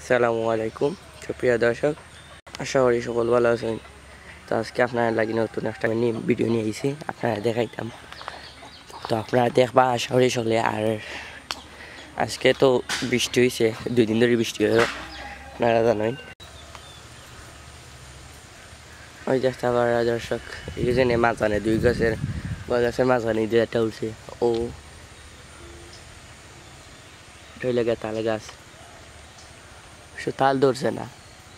আসসালামু আলাইকুম সুপ্রিয় দর্শক, আশা করি সকল ভালো আছেন। তো আজকে আপনারা লাগি নতুন একটা ভিডিও নিয়ে এসেছি, আপনারা দেখাইতাম। তো আপনারা দেখবা আশা করি চলে। আর আজকে তো বৃষ্টি হয়েছে, 2 দিন ধরে বৃষ্টি হয়ে, আপনারা জানেন। ওই দেখতে পারা দর্শক, এই যে মাঝানে 2 গাছের মাঝানে দিয়ে একটা উঠছে। ও ঢইলে গে তালে গাছ, সে তাল ধরছে না,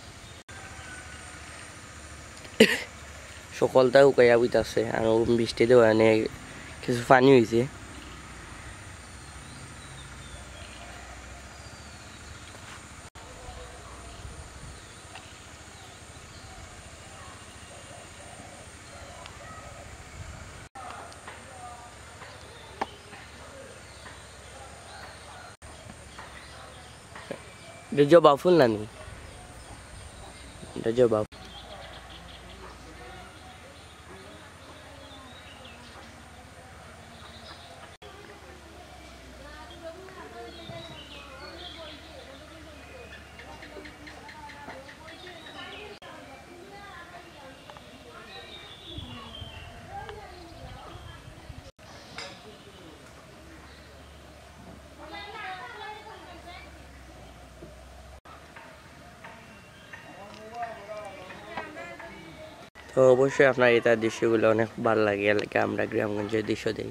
সকলটা উকাইয়া বুঝতেছে। আর বৃষ্টি দেওয়া নিয়ে কিছু পানি হয়েছে। জবা ফুল না নি, জবা তো অবশ্যই আপনার এই তার দৃশ্যগুলো অনেক ভালো লাগে। এলাকা আমরা গ্রামগঞ্জের দৃশ্য দিই।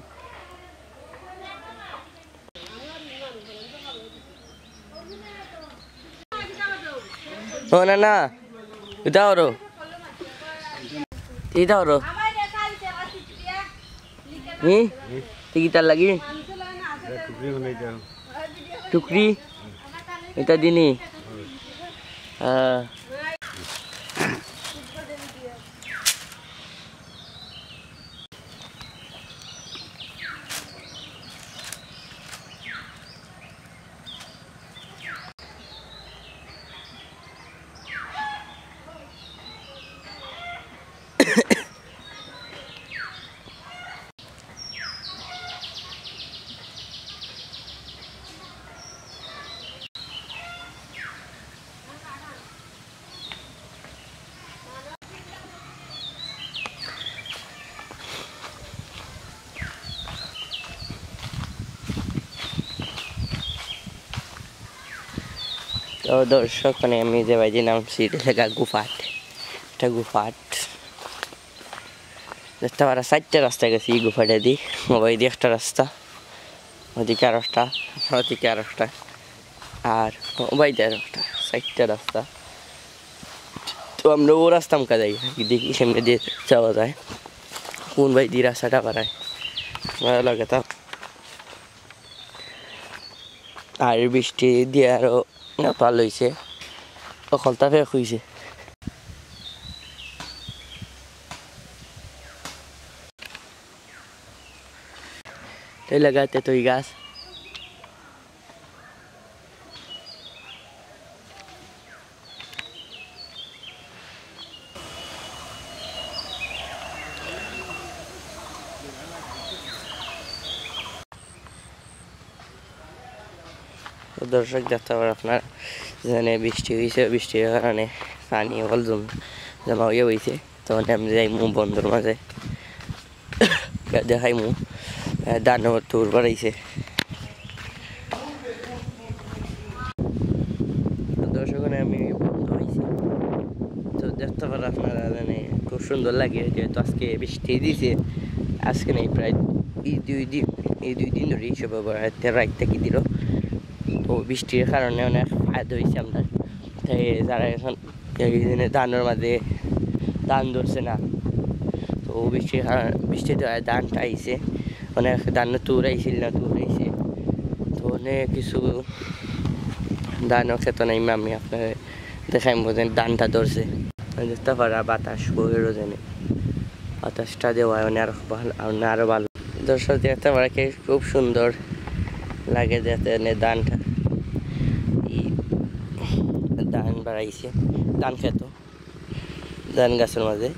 ও না না, এটা ওরো এটা ওরো টিকিটার লাগি টুকরি এটা দিনি। তো দর্শক, আমি যে বাইরে নামছি লেখা গুফাট, এটা গুফাট দেখতে পারা। 4টে রাস্তা গেছি এই গুফাটা দিয়ে। ওই দিয়ে একটা রাস্তা, ওদিকে আর একটা, ওদিকে আর একটা, আর বাইরে আর একটা, 4টে রাস্তা। তো আমরা ও রাস্তা আমকা যাই, দেখি সামনে দিয়ে যাওয়া যায় কোন ভাই দিয়ে রাস্তাটা পারায় ভালো লাগে। তা আর বৃষ্টি দিয়ে আরো ভালো হয়েছে, অকলতা ফেক হয়েছে। এই লাগাতে তো গাছ দর্শক দেখতে পারেন আপনার, যেখানে বৃষ্টি হয়েছে, বৃষ্টির কারণে পানি অল জমা হয়ে হয়েছে। তখন আমি যাই বন্ধুর মাঝে দেখাই ধান তোর বাড়াইছে। দর্শক আমি বন্ধু হয়েছি, তো দেখতে পারেন আপনারা জানে খুব সুন্দর লাগে। যেহেতু আজকে বৃষ্টি দিয়েছে, আজকে নেই প্রায় এই 2 দিন ধরে সব রাত থেকে দিল। তো বৃষ্টির কারণে অনেক ফায়দা হয়েছে আপনার। তাই যারা এখন এই দিনে ধানের মাঝে ধান ধরছে না, তো বৃষ্টির কারণে বৃষ্টিতে ধানটা আইছে, অনেক ধান তুরাইছিল না, তুরাইছে। তো অনেক কিছু ধানও খেত নাই, আমি আপনার দেখাই বোঝেন ধানটা ধরছে। দেখতে পারা বাতাস বইয়েরও জানে, বাতাসটা দেওয়া অনেক ভালো, আরো ভালো। দর্শক দেখতে পারা কি খুব সুন্দর লাগে। যাতে ধানটা ধান বাড়াইছে, ধান খেত ধান গাছের মাঝে।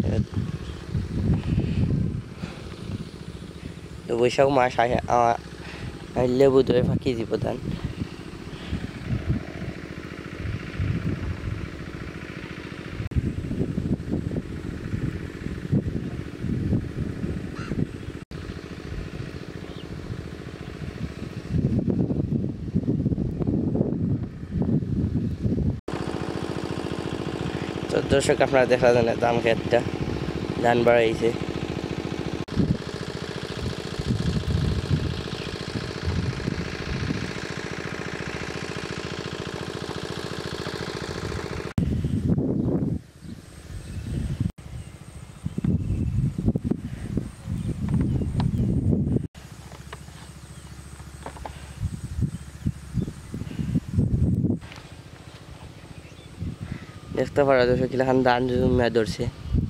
বৈশাখ মাস আইলে বোধ হয় ফাঁকি দিব ধান। তো দর্শক আপনারা দেখা যায় না ধান ক্ষেতটা ধান বাড়াইছে দেখতে পারা দর্শক কিলাখান ধান জমা ধরছে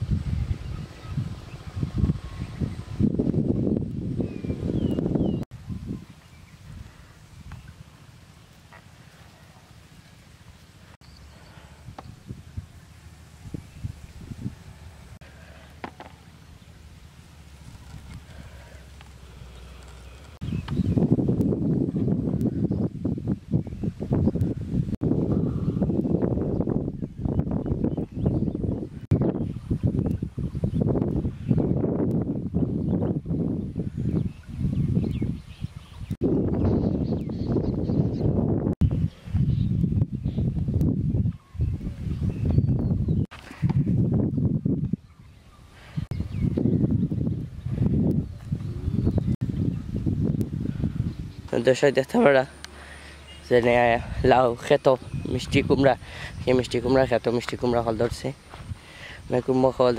দর্শক দেখতে পারা যে লাউ খেত মিষ্টি কুমড়া এই মিষ্টি কুমড়া খেত মিষ্টি কুমড়া ফল ধরছে কুমড়া ফল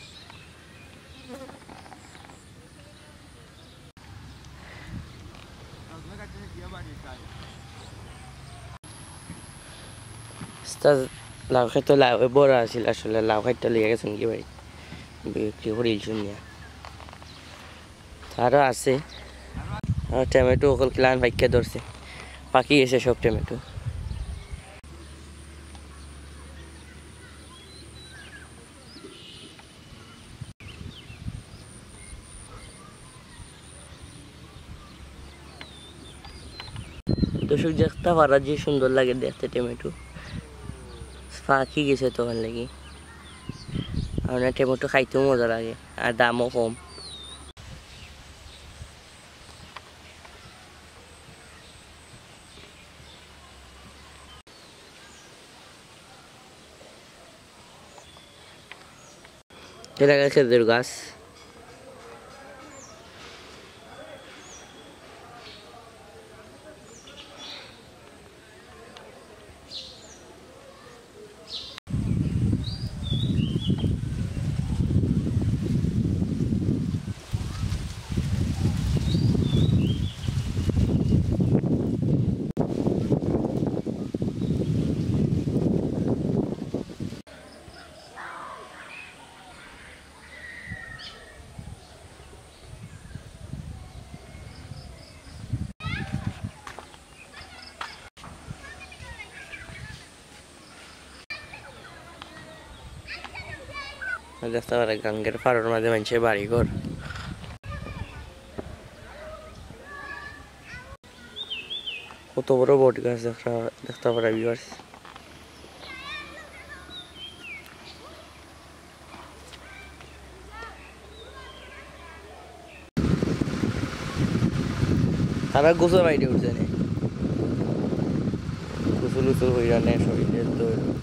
লাউ খেত লাউ বড় আছিল আসলে লাউ খাইতে লেগে গেছেন কি ভাই বিক্রি করেছিলেন আরও আছে টমেটো অকল ক্লান ভাইকে ধরছে পাকি গেছে সব টমেটো দর্শক দেখতে পারা যে সুন্দর লাগে দেখতে টমেটো পাকি গেছে তখন লাগি আর টমেটো খাইতেও মজা লাগে আর দামও কম এটা খেজুর গাছ দেখতে পারে গাঙ্গের পাড়ের মাঝে মানুষের বাড়ি ঘর কত বড় বট গাছ দেখতে পারে ভিউয়ার্স তারা গোসল বাইরে উঠছে গোসল উসল হইয়া নেয় শরীরের তো